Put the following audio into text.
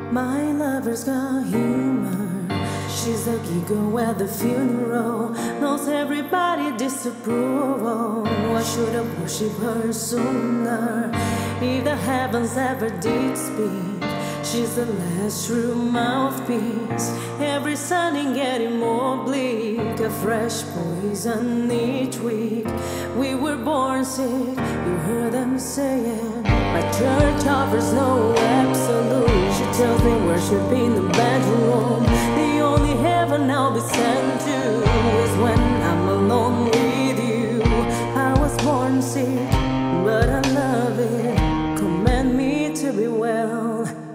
My lover's got humor. She's a giggle at the funeral. Knows everybody disapproval. Why should I worship her sooner? If the heavens ever did speak, she's the last true mouthpiece. Every Sunday getting more bleak. A fresh poison each week. We were born sick, you heard them saying. My church offers no absolute. She tells me worship in the bedroom. The only heaven I'll be sent to is when I'm alone with you. I was born sick, but I love it. Command me to be well.